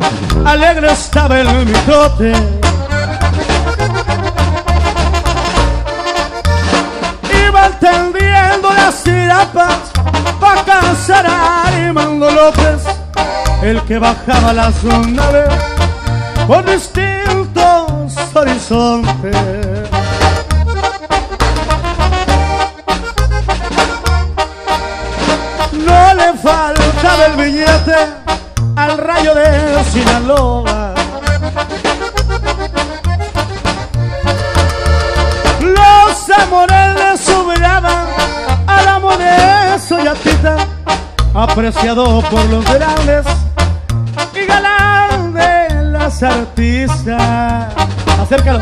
alegre estaba el mitote. Iban tendiendo las tirapas pa' casar a Armando López, el que bajaba las naves por distintos horizontes. No le faltaba el billete al Rayo de Sinaloa. Los amores le sobraban al amo de Soyatita, apreciado por los grandes y galán de las artistas. Acércalo.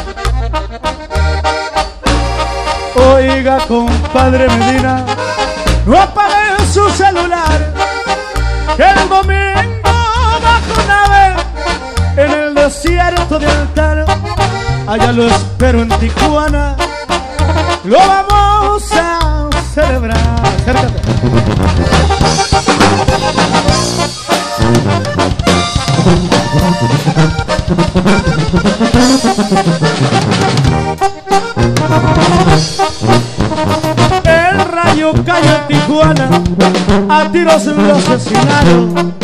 Oiga, compadre Medina, no apague su celular, que el domingo bajo nave en el desierto de Altar, allá lo espero en Tijuana, lo vamos a celebrar. Acércate. El Rayo cayó en Tijuana, a tiros lo asesinaron.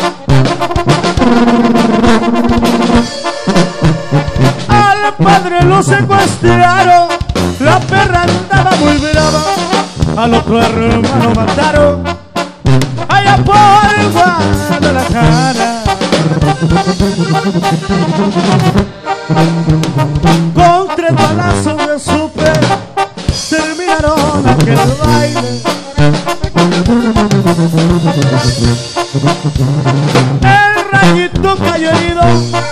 Al padre lo secuestraron, la perra andaba muy brava, al otro hermano mataron allá por Guadalajara. Con 3 balazos de súper terminaron aquel baile. El Rayito cayó herido